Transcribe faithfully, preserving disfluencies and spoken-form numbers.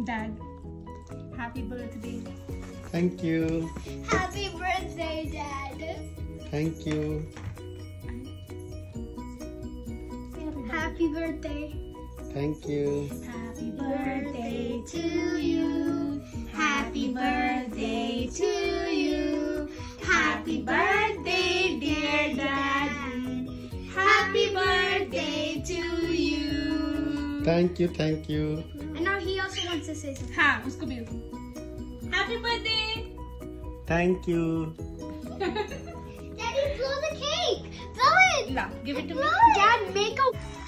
Dad, happy birthday. Thank you. Happy birthday, Dad. Thank you. Happy birthday. Thank you. Happy birthday to you. Happy birthday to you. Happy birthday, dear Daddy. Happy birthday to you. Thank you. Thank you. And now he also wants to say something. हाँ उसको भी Happy birthday. Thank you. Daddy, blow the cake. Blow it. La, give it to me. Dad, make a